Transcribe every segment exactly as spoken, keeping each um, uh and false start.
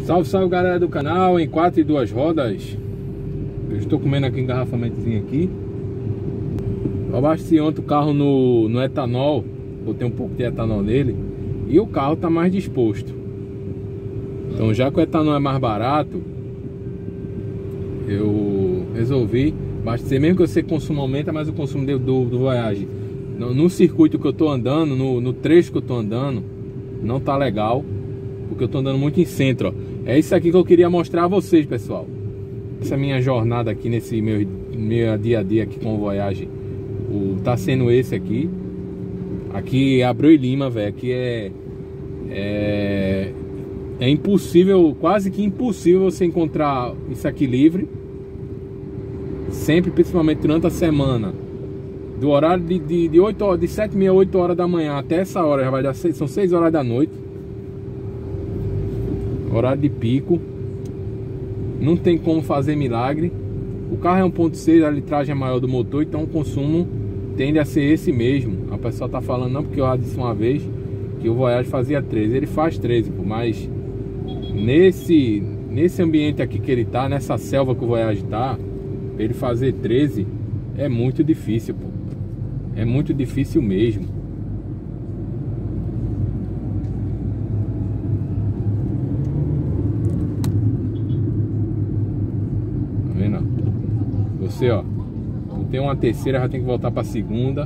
Salve, salve galera do canal, em quatro e duas rodas. Eu estou comendo aqui um engarrafamentozinho aqui. Eu abasteci ontem o carro no, no etanol. Botei um pouco de etanol nele e o carro está mais disposto. Então, já que o etanol é mais barato, eu resolvi abastecer. Mesmo que você consumo aumenta, mas o consumo do, do, do Voyage no, no circuito que eu estou andando, no, no trecho que eu estou andando, não tá legal, porque eu tô andando muito em centro, ó. É isso aqui que eu queria mostrar a vocês, pessoal. Essa minha jornada aqui nesse meu, meu dia a dia aqui com o Voyage, o, tá sendo esse aqui. Aqui é Abreu e Lima, velho. Aqui é, é é impossível, quase que impossível você encontrar isso aqui livre. Sempre, principalmente durante a semana, do horário de, de, de, oito horas, de sete e meia, oito horas da manhã até essa hora, já vai dar seis, são seis horas da noite. Horário de pico. Não tem como fazer milagre. O carro é um ponto seis, a litragem é maior do motor, então o consumo tende a ser esse mesmo. A pessoa tá falando, não, porque eu já disse uma vez que o Voyage fazia treze. Ele faz treze, pô, mas nesse, nesse ambiente aqui que ele tá, nessa selva que o Voyage tá, ele fazer treze é muito difícil, pô. É muito difícil mesmo. Tá vendo? Você, ó, tem uma terceira, já tem que voltar para a segunda.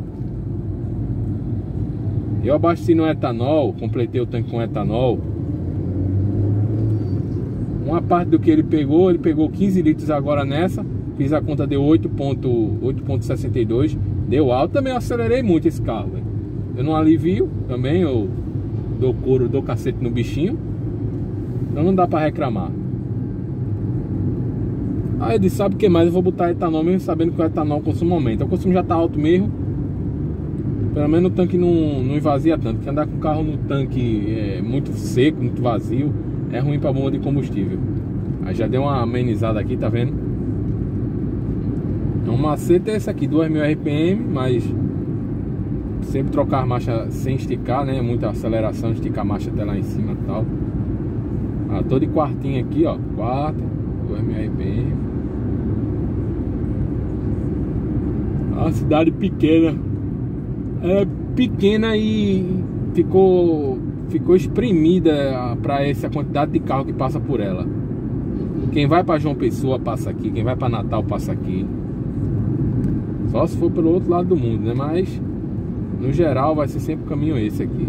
Eu abasteci no etanol, completei o tanque com etanol. Uma parte do que ele pegou, ele pegou quinze litros agora nessa. Fiz a conta, deu oito vírgula sessenta e dois. Deu alto, também eu acelerei muito esse carro, véio. Eu não alivio, também eu dou couro, dou cacete no bichinho. Então não dá para reclamar. Aí eu disse, sabe o que mais? Eu vou botar etanol mesmo, sabendo que o etanol consumo aumenta. O consumo já tá alto mesmo. Pelo menos o tanque não, não esvazia tanto. Porque andar com o carro no tanque é muito seco, muito vazio, é ruim pra bomba de combustível. Aí já deu uma amenizada aqui, tá vendo? Então o macete é esse aqui, dois mil R P M, mas sempre trocar a marcha sem esticar, né? Muita aceleração, esticar a marcha até lá em cima e tal. Ah, tô de quartinho aqui, ó. Quarta, dois mil R P M. A cidade pequena. É pequena e ficou ficou espremida para essa quantidade de carro que passa por ela. Quem vai para João Pessoa passa aqui, quem vai para Natal passa aqui. Só se for pelo outro lado do mundo, né? Mas no geral vai ser sempre o caminho esse aqui.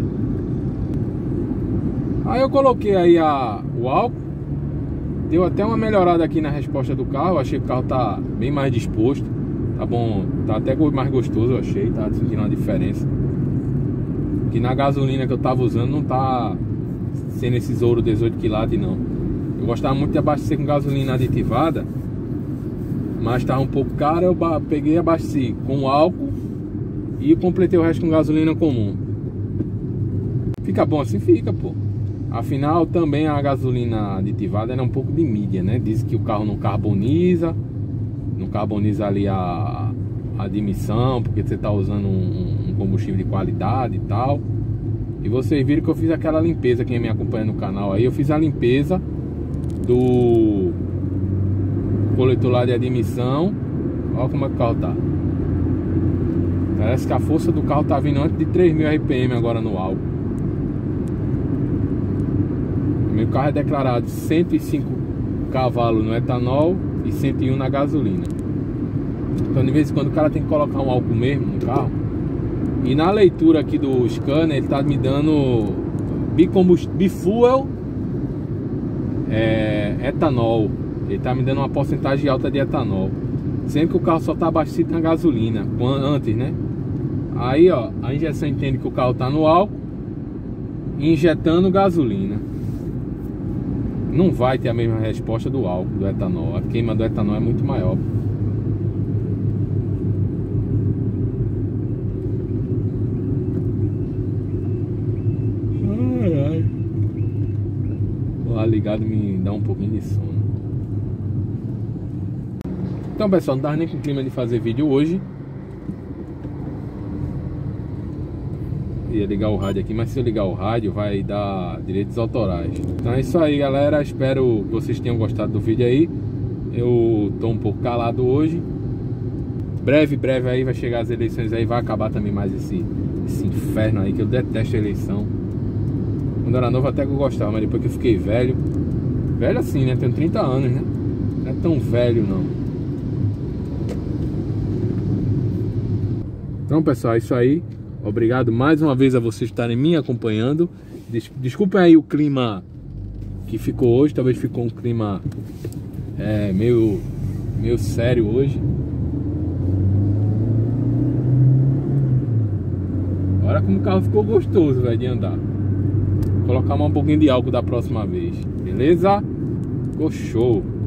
Aí eu coloquei aí a, o álcool. Deu até uma melhorada aqui na resposta do carro. Achei que o carro tá bem mais disposto. Tá bom, tá até mais gostoso, eu achei. Tá sentindo uma diferença. Que na gasolina que eu tava usando não tá sendo esses ouro dezoito quilates, não. Eu gostava muito de abastecer com gasolina aditivada, mas tava um pouco caro. Eu peguei e abasteci com álcool e completei o resto com gasolina comum. Fica bom assim? Fica, pô. Afinal, também a gasolina aditivada é um pouco de mídia, né? Diz que o carro não carboniza, não carboniza ali a, a admissão, porque você tá usando um, um combustível de qualidade e tal. E vocês viram que eu fiz aquela limpeza, quem me acompanha no canal aí, eu fiz a limpeza do coletor lá de admissão. Olha como é que o carro tá. Parece que a força do carro tá vindo antes de três mil R P M agora no álcool. Meu carro é declarado cento e cinco cavalos no etanol e cento e um na gasolina. Então de vez em quando o cara tem que colocar um álcool mesmo no carro. E na leitura aqui do scanner ele tá me dando bifuel é, etanol. Ele tá me dando uma porcentagem alta de etanol, sendo que o carro só tá abastecido na gasolina antes, né? Aí ó, a injeção entende que o carro tá no álcool, injetando gasolina. Não vai ter a mesma resposta do álcool, do etanol. A queima do etanol é muito maior. Ai, ai. Lá ligado me dá um pouquinho de sono. Então pessoal, não tava nem com clima de fazer vídeo hoje. ia ligar o rádio aqui, mas se eu ligar o rádio vai dar direitos autorais. Então é isso aí, galera, espero que vocês tenham gostado do vídeo aí. Eu tô um pouco calado hoje. Breve, breve aí vai chegar as eleições aí, vai acabar também mais esse, esse inferno aí, que eu detesto a eleição. Quando eu era novo até que eu gostava, mas depois que eu fiquei velho, velho assim, né, tenho trinta anos, né, não é tão velho não. Então pessoal, é isso aí. Obrigado mais uma vez a vocês estarem me acompanhando. Des Desculpem aí o clima que ficou hoje, talvez ficou um clima é, meio, meio sério hoje. Olha como o carro ficou gostoso, velho, de andar. Vou colocar mais um pouquinho de álcool da próxima vez, beleza? Ficou show.